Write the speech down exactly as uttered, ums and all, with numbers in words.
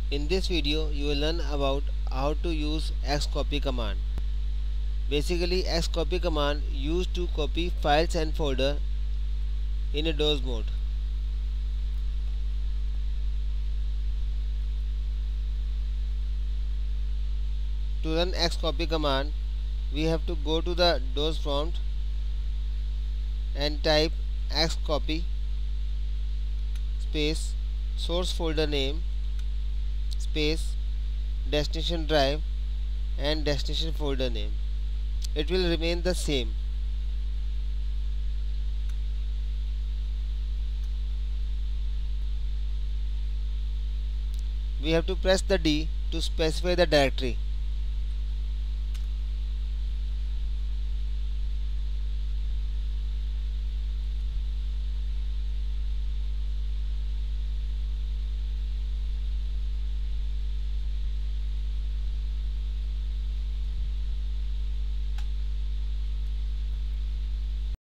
In this video you will learn about how to use xcopy command. Basically, xcopy command used to copy files and folder in a DOS mode. To run xcopy command, we have to go to the DOS prompt and type xcopy space source folder name space destination drive and destination folder name. It will remain the same. We have to press the D to specify the directory.